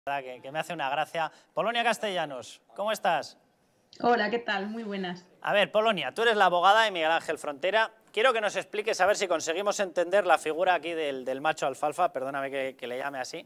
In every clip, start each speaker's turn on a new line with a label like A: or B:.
A: Que me hace una gracia. Polonia Castellanos, ¿cómo estás?
B: Hola, ¿qué tal? Muy buenas.
A: A ver, Polonia, tú eres la abogada de Miguel Ángel Frontera. Quiero que nos expliques, a ver si conseguimos entender la figura aquí del macho alfalfa, perdóname que le llame así.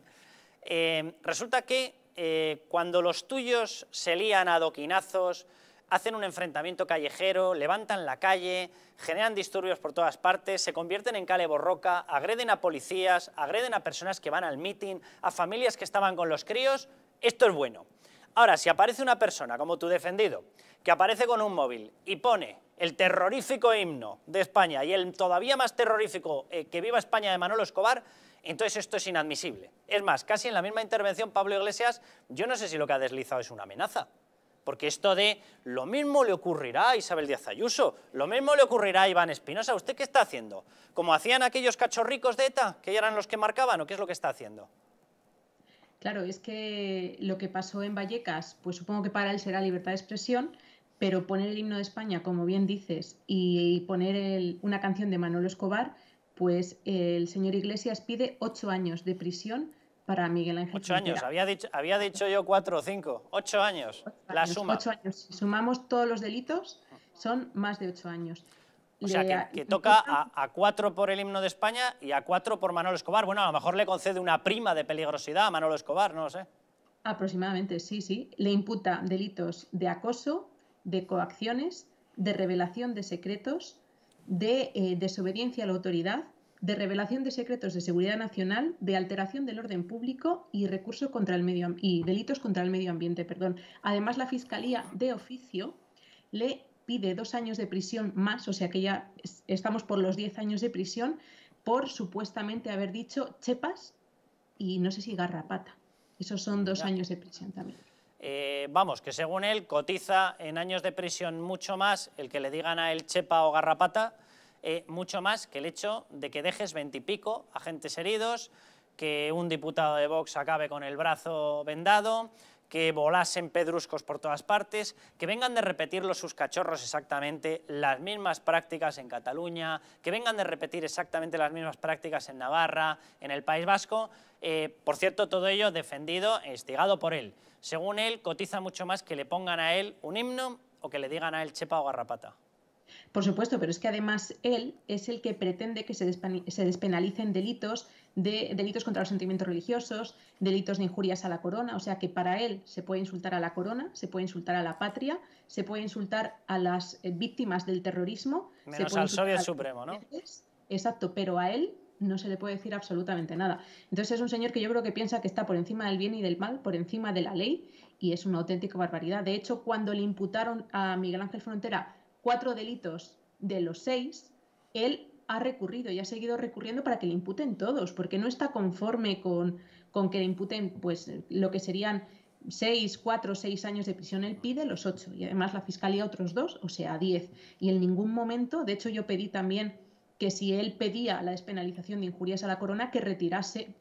A: Resulta que cuando los tuyos se lían a adoquinazos, hacen un enfrentamiento callejero, levantan la calle, generan disturbios por todas partes, se convierten en cale borroca, agreden a policías, agreden a personas que van al mitin, a familias que estaban con los críos, esto es bueno. Ahora, si aparece una persona como tu defendido, que aparece con un móvil y pone el terrorífico himno de España y el todavía más terrorífico que viva España de Manolo Escobar, entonces esto es inadmisible. Es más, casi en la misma intervención Pablo Iglesias, yo no sé si lo que ha deslizado es una amenaza. Porque esto de lo mismo le ocurrirá a Isabel Díaz Ayuso, lo mismo le ocurrirá a Iván Espinosa, ¿usted qué está haciendo? ¿Como hacían aquellos cachorricos de ETA, que eran los que marcaban, o qué es lo que está haciendo?
B: Claro, es que lo que pasó en Vallecas, pues supongo que para él será libertad de expresión, pero poner el himno de España, como bien dices, y poner una canción de Manolo Escobar, pues el señor Iglesias pide 8 años de prisión para Miguel Ángel
A: 8 años,
B: Frontera.
A: había dicho yo 4 o 5, 8 años,
B: 8
A: la
B: años,
A: suma.
B: 8 años. Si sumamos todos los delitos, son más de 8 años.
A: O sea,
B: Le
A: que toca
B: imputan
A: a 4 por el himno de España y a 4 por Manolo Escobar. Bueno, a lo mejor le concede una prima de peligrosidad a Manolo Escobar, no lo sé.
B: aproximadamente, sí, sí. Le imputa delitos de acoso, de coacciones, de revelación de secretos, de desobediencia a la autoridad, de revelación de secretos de seguridad nacional, de alteración del orden público y recurso contra el y delitos contra el medio ambiente, perdón. Además, la Fiscalía de oficio le pide 2 años de prisión más, o sea que ya estamos por los 10 años de prisión por supuestamente haber dicho chepas y no sé si garrapata. Esos son 2
A: Ya.
B: años de prisión también.
A: Vamos, que según él cotiza en años de prisión mucho más el que le digan a él chepa o garrapata, mucho más que el hecho de que dejes 20 y pico agentes heridos, que un diputado de Vox acabe con el brazo vendado, que volasen pedruscos por todas partes, que vengan de repetir sus cachorros exactamente las mismas prácticas en Cataluña, que vengan de repetir exactamente las mismas prácticas en Navarra, en el País Vasco. Por cierto, todo ello defendido e instigado por él. Según él, cotiza mucho más que le pongan a él un himno o que le digan a él chepa o garrapata.
B: Por supuesto, pero es que además él es el que pretende que se despenalicen delitos contra los sentimientos religiosos, delitos de injurias a la corona, o sea que para él se puede insultar a la corona, se puede insultar a la patria, se puede insultar a las víctimas del terrorismo,
A: Menos al Soviet Supremo, ¿no?
B: Exacto, pero a él no se le puede decir absolutamente nada. Entonces es un señor que yo creo que piensa que está por encima del bien y del mal, por encima de la ley, y es una auténtica barbaridad. De hecho, cuando le imputaron a Miguel Ángel Frontera 4 delitos de los 6, él ha recurrido y ha seguido recurriendo para que le imputen todos, porque no está conforme con que le imputen pues lo que serían 4 o 6 años de prisión. Él pide los 8 y además la Fiscalía otros 2, o sea, 10. Y en ningún momento, de hecho yo pedí también que si él pedía la despenalización de injurias a la corona, que retirase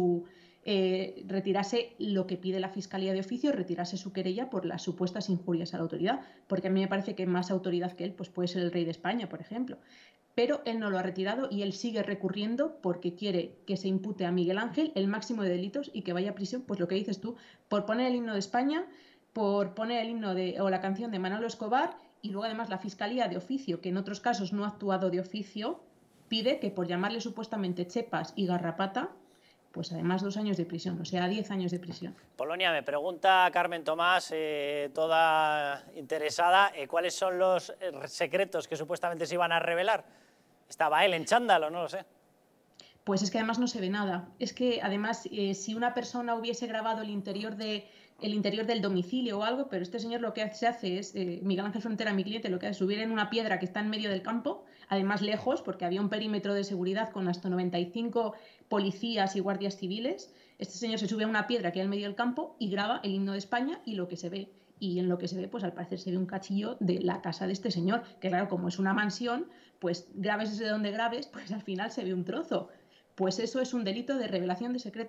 B: lo que pide la Fiscalía de oficio, retirase su querella por las supuestas injurias a la autoridad, porque a mí me parece que más autoridad que él pues puede ser el rey de España, por ejemplo. Pero él no lo ha retirado y él sigue recurriendo porque quiere que se impute a Miguel Ángel el máximo de delitos y que vaya a prisión, pues lo que dices tú, por poner el himno de España, por poner el himno o la canción de Manolo Escobar, y luego además la Fiscalía de oficio, que en otros casos no ha actuado de oficio, pide que por llamarle supuestamente chepas y garrapata, pues además 2 años de prisión, o sea, 10 años de prisión.
A: Polonia, me pregunta Carmen Tomás, toda interesada, ¿cuáles son los secretos que supuestamente se iban a revelar? ¿Estaba él en chándal o no lo sé?
B: Pues es que además no se ve nada. Es que además, si una persona hubiese grabado el interior del domicilio o algo, pero este señor lo que se hace es, Miguel Ángel Frontera, mi cliente, lo que hace es subir en una piedra que está en medio del campo, además lejos, porque había un perímetro de seguridad con hasta 95 policías y guardias civiles. Este señor se sube a una piedra que hay en medio del campo y graba el himno de España y lo que se ve. Y en lo que se ve, pues al parecer se ve un cachillo de la casa de este señor, que claro, como es una mansión, pues grabes desde donde grabes, pues al final se ve un trozo. Pues eso es un delito de revelación de secretos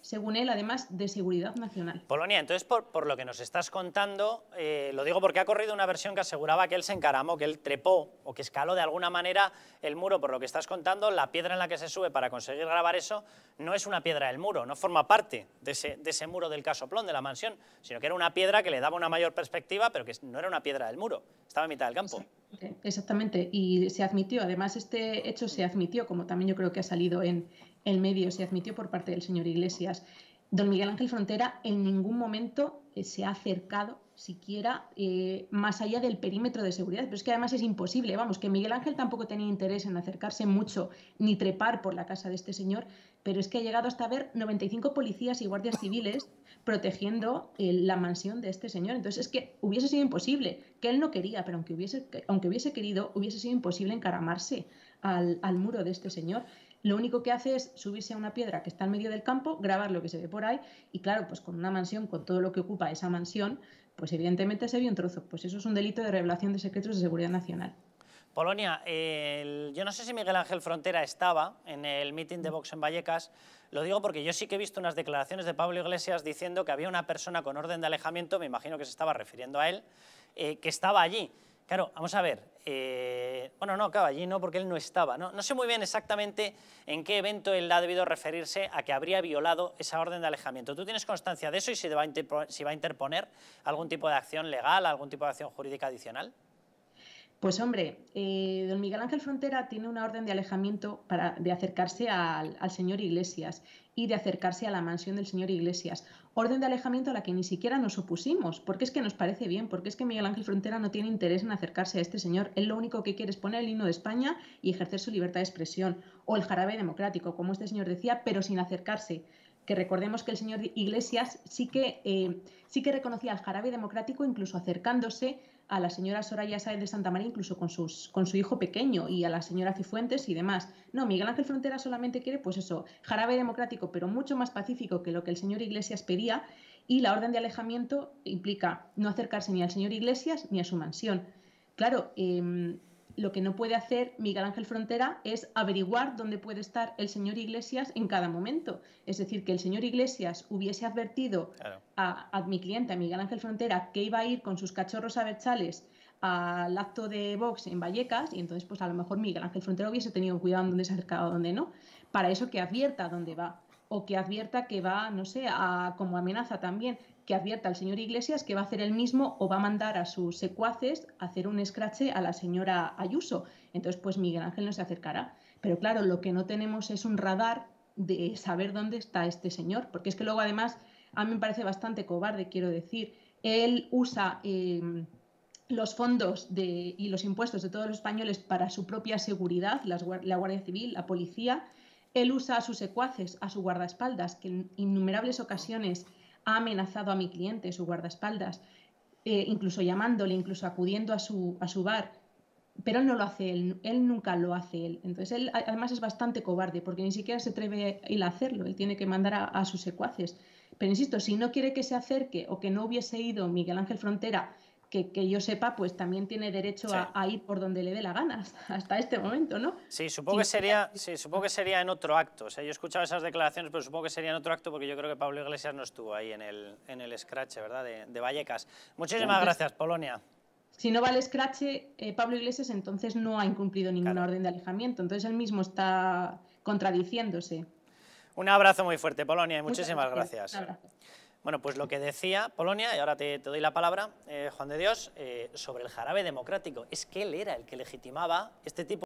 B: según él, además de seguridad nacional.
A: Polonia, entonces, por lo que nos estás contando, lo digo porque ha corrido una versión que aseguraba que él se encaramó, que él trepó o que escaló de alguna manera el muro. Por lo que estás contando, la piedra en la que se sube para conseguir grabar eso no es una piedra del muro, no forma parte de ese muro del casoplón, de la mansión, sino que era una piedra que le daba una mayor perspectiva, pero que no era una piedra del muro, estaba en mitad del campo.
B: Exactamente, y se admitió, además este hecho se admitió, como también yo creo que ha salido en el medio, se admitió por parte del señor Iglesias. Don Miguel Ángel Frontera en ningún momento se ha acercado siquiera más allá del perímetro de seguridad, pero es que además es imposible, vamos, que Miguel Ángel tampoco tenía interés en acercarse mucho ni trepar por la casa de este señor, pero es que ha llegado hasta ver 95 policías y guardias civiles protegiendo la mansión de este señor. Entonces es que hubiese sido imposible, que él no quería, pero aunque hubiese querido, hubiese sido imposible encaramarse al muro de este señor. Lo único que hace es subirse a una piedra que está en medio del campo, grabar lo que se ve por ahí y claro, pues con una mansión, con todo lo que ocupa esa mansión, pues evidentemente se vio un trozo. Pues eso es un delito de revelación de secretos de seguridad nacional.
A: Polonia, yo no sé si Miguel Ángel Frontera estaba en el mitin de Vox en Vallecas, lo digo porque yo sí que he visto unas declaraciones de Pablo Iglesias diciendo que había una persona con orden de alejamiento, me imagino que se estaba refiriendo a él, que estaba allí. Claro, vamos a ver, bueno, no, claro, allí no, porque él no estaba. No sé muy bien exactamente en qué evento él ha debido referirse a que habría violado esa orden de alejamiento. ¿Tú tienes constancia de eso y si va a interponer algún tipo de acción legal, algún tipo de acción jurídica adicional?
B: Pues hombre, don Miguel Ángel Frontera tiene una orden de alejamiento de acercarse al señor Iglesias y de acercarse a la mansión del señor Iglesias. Orden de alejamiento a la que ni siquiera nos opusimos, porque es que nos parece bien, porque es que Miguel Ángel Frontera no tiene interés en acercarse a este señor. Él lo único que quiere es poner el himno de España y ejercer su libertad de expresión, o el jarabe democrático, como este señor decía, pero sin acercarse. Que recordemos que el señor Iglesias sí que reconocía al jarabe democrático, incluso acercándose a la señora Soraya Sáez de Santa María, incluso con su hijo pequeño, y a la señora Cifuentes y demás. No, Miguel Ángel Frontera solamente quiere, pues eso, jarabe democrático, pero mucho más pacífico que lo que el señor Iglesias pedía, y la orden de alejamiento implica no acercarse ni al señor Iglesias ni a su mansión. Claro, lo que no puede hacer Miguel Ángel Frontera es averiguar dónde puede estar el señor Iglesias en cada momento. Es decir, que el señor Iglesias hubiese advertido a mi cliente, a Miguel Ángel Frontera, que iba a ir con sus cachorros abertzales al acto de Vox en Vallecas, y entonces pues a lo mejor Miguel Ángel Frontera hubiese tenido cuidado en dónde se acercaba o dónde no. Para eso que advierta dónde va, o que advierta que va, no sé, como amenaza también, que advierta al señor Iglesias que va a hacer él mismo o va a mandar a sus secuaces a hacer un escrache a la señora Ayuso. Entonces, pues Miguel Ángel no se acercará. Pero claro, lo que no tenemos es un radar de saber dónde está este señor, porque es que luego además a mí me parece bastante cobarde, quiero decir. Él usa los fondos y los impuestos de todos los españoles para su propia seguridad, la Guardia Civil, la policía. Él usa a sus secuaces, a su guardaespaldas, que en innumerables ocasiones ha amenazado a mi cliente, su guardaespaldas, incluso llamándole, incluso acudiendo a su bar, pero él no lo hace él nunca lo hace él. Entonces él además es bastante cobarde porque ni siquiera se atreve él a hacerlo, él tiene que mandar a sus secuaces. Pero insisto, si no quiere que se acerque o que no hubiese ido Miguel Ángel Frontera, que yo sepa, pues también tiene derecho a ir por donde le dé la gana hasta este momento, ¿no?
A: Sí, supongo que sería en otro acto. O sea, yo he escuchado esas declaraciones, pero supongo que sería en otro acto porque yo creo que Pablo Iglesias no estuvo ahí en el scratch, ¿verdad?, de Vallecas. Muchísimas gracias, Polonia.
B: Si no va al scratch, Pablo Iglesias entonces no ha incumplido ninguna orden de alejamiento. Entonces él mismo está contradiciéndose.
A: Un abrazo muy fuerte, Polonia, y muchísimas gracias. Un abrazo. Bueno, pues lo que decía Polonia, y ahora te doy la palabra, Juan de Dios, sobre el jarabe democrático. Es que él era el que legitimaba este tipo